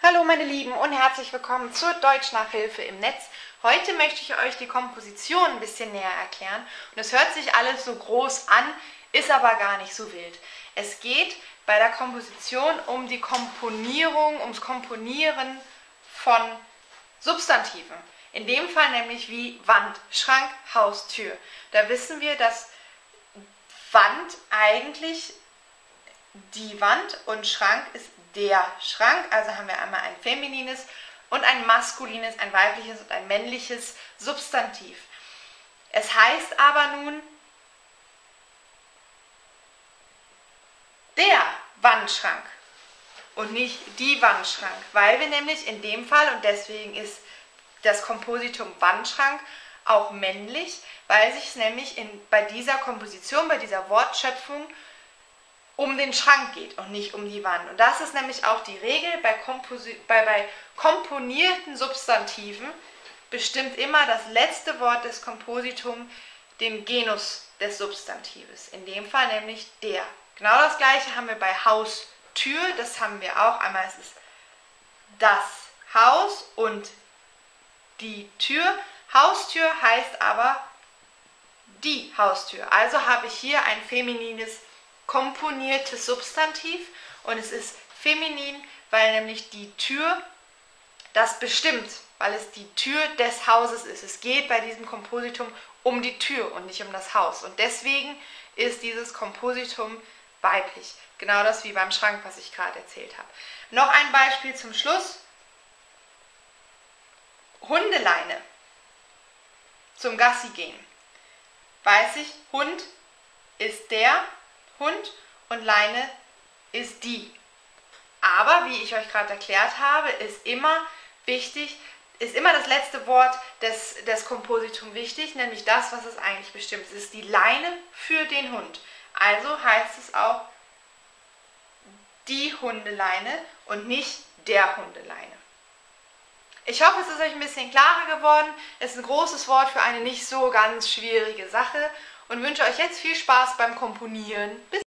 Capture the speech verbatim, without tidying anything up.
Hallo meine Lieben und herzlich willkommen zur Deutschnachhilfe im Netz. Heute möchte ich euch die Komposition ein bisschen näher erklären und es hört sich alles so groß an, ist aber gar nicht so wild. Es geht bei der Komposition um die Komponierung, ums Komponieren von Substantiven. In dem Fall nämlich wie Wand, Schrank, Haus, Tür. Da wissen wir, dass Wand eigentlich die Wand und Schrank ist der Schrank, also haben wir einmal ein feminines und ein maskulines, ein weibliches und ein männliches Substantiv. Es heißt aber nun der Wandschrank und nicht die Wandschrank, weil wir nämlich in dem Fall, und deswegen ist das Kompositum Wandschrank auch männlich, weil sich es nämlich in, bei dieser Komposition, bei dieser Wortschöpfung um den Schrank geht und nicht um die Wand. Und das ist nämlich auch die Regel bei, Komposi bei, bei komponierten Substantiven, bestimmt immer das letzte Wort des Kompositums den Genus des Substantives. In dem Fall nämlich der. Genau das gleiche haben wir bei Haus, Tür, das haben wir auch. Einmal ist es das Haus und die Tür. Haustür heißt aber die Haustür. Also habe ich hier ein feminines komponiertes Substantiv und es ist feminin, weil nämlich die Tür das bestimmt, weil es die Tür des Hauses ist. Es geht bei diesem Kompositum um die Tür und nicht um das Haus und deswegen ist dieses Kompositum weiblich. Genau das wie beim Schrank, was ich gerade erzählt habe. Noch ein Beispiel zum Schluss. Hundeleine zum Gassi gehen. Weiß ich, Hund ist der Hund und Leine ist die. Aber, wie ich euch gerade erklärt habe, ist immer wichtig, ist immer das letzte Wort des, des Kompositums wichtig, nämlich das, was es eigentlich bestimmt. Es ist die Leine für den Hund. Also heißt es auch die Hundeleine und nicht der Hundeleine. Ich hoffe, es ist euch ein bisschen klarer geworden. Es ist ein großes Wort für eine nicht so ganz schwierige Sache und wünsche euch jetzt viel Spaß beim Komponieren. Bis